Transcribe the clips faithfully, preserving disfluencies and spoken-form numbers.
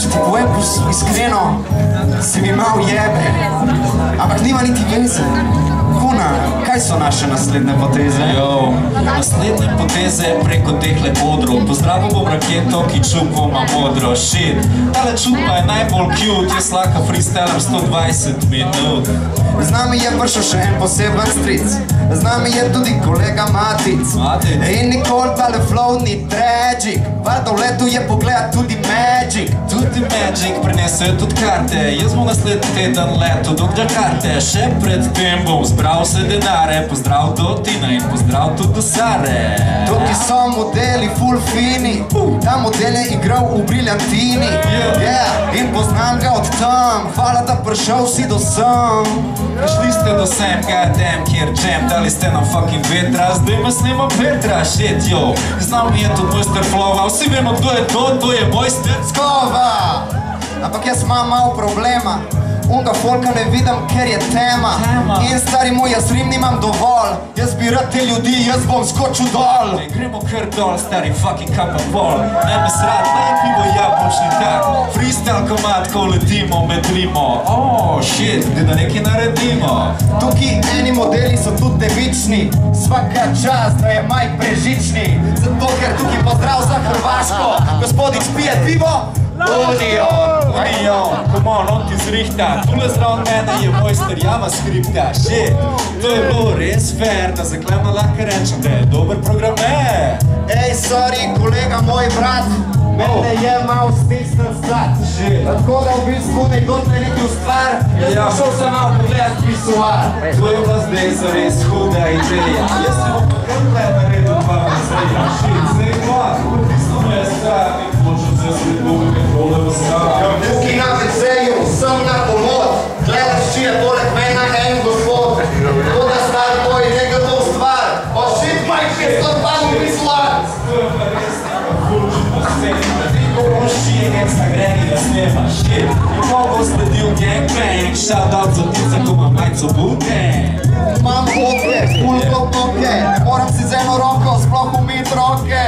če ti povem iskreno, se mi malo jebe, ampak nima niti veze. Kuna, kaj so naše naslednje poteze? Jo, naslednje poteze preko tehle odrov. Pozdravil bom raketo, ki čupo ima modro. Shit, tale čupa je najbolj cute, jaz laka freestylam sto dvajset minut. Z nami je prišel še en poseben stric, z nami je tudi kolega Matic. Matic? In nikoli tale flow ni tragic, valjda v letu je pogledat tudi magic. Tudi magic, prinesejo tudi karte, jaz bom naslednji teden leto do Džakarte. Še pred tem bom zbral vse denare, pozdrav do Tina in pozdrav tudi do Sare. Tukaj so modeli full fini, ta model je igral v Briljantini. Yeah, in poznam ga od tam, hvala da prišel si do sem. Prišli ste do sem, goddamn, kjer jam, dali ste nam fucking vetra, zdaj me snima Petra, shit, yo. Z nami je tudi mojster Flova, vsi vemo, kdo je to, to je mojster Skova. Ampak jaz imam malo problema, unga folka ne vidim, ker je tema. In stari moj, jaz rim nimam dovolj, jaz bi rad te ljudi, jaz bom skočil dol. Gremo kar dol, stari fucking kapa pol, ne me srat, naj pivo japončni tak. Freestyle komad, ko letimo med rimo, oh shit, gde da nekaj naredimo. Tukaj eni modeli so tudi devični, svaka čast, da je Mike Brežični. Zato, ker tukaj pozdrav za Hrvaško, gospodič pije pivo, Union, Union, come on, on ti zrihta. Tule zraven mene je mojster JavaScripta, shit. To je bilo res fair, da zaklemno lahko rečem, da je dober programer. Ej, sorry, kolega moj brat, mene je malo stisnil zad. Tako da v bistvu nekdo nekaj ustvar, jaz pa šel sem malo pogledat pisuar. To je bila zdaj zares huda ideja. Jaz sem pa kar tle naredil dva muzeja, shit, zdaj dva, tisto me je strah in počel se sredbovi kontrole v strah. Tukaj na veceju, sem na pomod, gledaš, či je poleg mena en gospod. To da star tvoj nekdo ustvar, o shit, Mike, je sto dvajset pisuar. To je pa res taka fulčita scena, da ti ko boši je ekstra greni da snema, shit. In ko bo sledil gangbang, shoutout za tica, ko ima majco Wu-Tang. Imam hoke, pulko noke, ne moram si z eno roko sploh umit roke.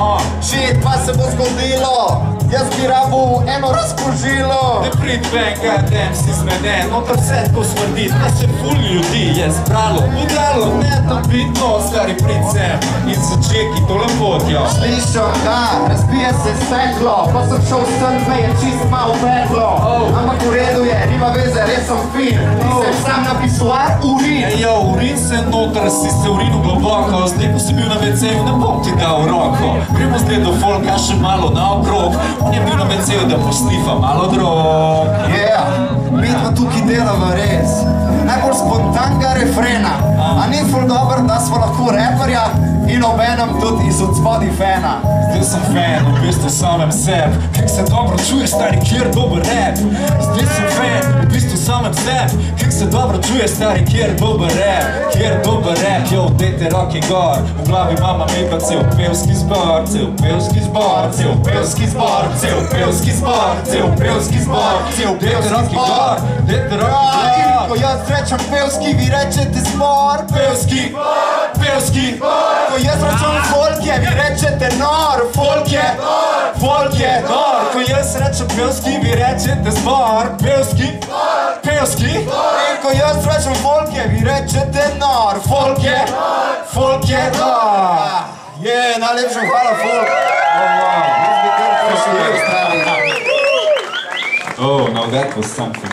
Shit, pa se bo zgodilo, jaz bi rabu eno razkužilo. Ne prid ven, goddamn, si zmeden, notar vse tako smrdi, da se ful ljudi je zbralo. Udalo, ne tam vidno, stari prid sem in se čeki tole potjo. Slišam, da, razbije se steklo, ko sem šel sem, me je čist malo vedlo. Ampak v redu je, nima veze, res sem fin, nisem sam na pisuar, urin. Ejo, urin se notar, si se urinu globoko, zdaj ko si bil na veceju, ne bom ti dal roko. Gremo zdaj do folka še malo naokrog, on je bil na veceju, da posnifa malo drog. Yeah, mi dva tukaj delava res, najbolj spontanga refrena. A ni ful dober, da smo lahko reperja in obenem tudi iz odspodi fena. Zdaj sem fan, v bistvu samem seb, kak se dobro čuje, stari, kjer dober rap. Zdaj sem fan, v bistvu samem seb, kak se dobro čuje, stari, kjer dober rap. Kjer dober rap, jo, dejte roke gor, v glavi mama mi pa cel pevski zbor, cel pevski zbor, cel pevski zbor, cel pevski zbor, cel pevski zbor, cel pevski zbor, dejte roke gor. Ko jaz rečem pevski, vi rečete zbor. Pevski, pevski, ko jaz rečem folk je, vi rečete nor. Folk je, folk je nor. Ko jaz rečem pevski, vi rečete zbor. Pevski, pevski. In ko jaz rečem folk je, vi rečete nor. Folk je, folk je nor. Je, najlepša hvala folk. Jaz bi kar prišel v Avstraliji. Oh, now that was something.